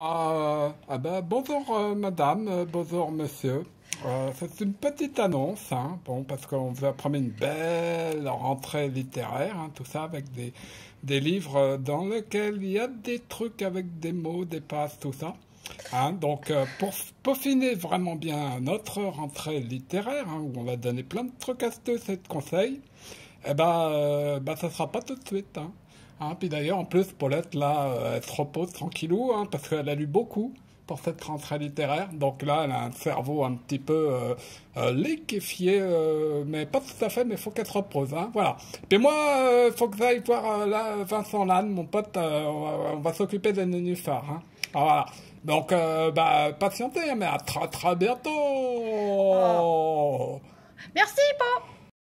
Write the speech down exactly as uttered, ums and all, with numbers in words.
Ah, ah ben, bonjour euh, madame, euh, bonjour monsieur. Euh, c'est une petite annonce, hein, bon, parce qu'on vous a promis une belle rentrée littéraire, hein, tout ça, avec des, des livres euh, dans lesquels il y a des trucs avec des mots, des passes, tout ça. Hein, donc, euh, pour peaufiner vraiment bien notre rentrée littéraire, hein, où on va donner plein de trucs, astuces et de conseils, eh ben, euh, bah, ça sera pas tout de suite. Hein. Hein, puis d'ailleurs, en plus, Paulette, là, euh, elle se repose tranquillou, hein, parce qu'elle a lu beaucoup pour cette rentrée littéraire. Donc là, elle a un cerveau un petit peu euh, euh, liquéfié, euh, mais pas tout à fait, mais il faut qu'elle se repose. Hein, voilà. Puis moi, il faut que j'aille voir euh, là, Vincent Lannes, mon pote, euh, on va, on va s'occuper des nénuphars. Hein. Ah, voilà. Donc, euh, bah, patientez, mais à très très Oh. bientôt. Merci, Po.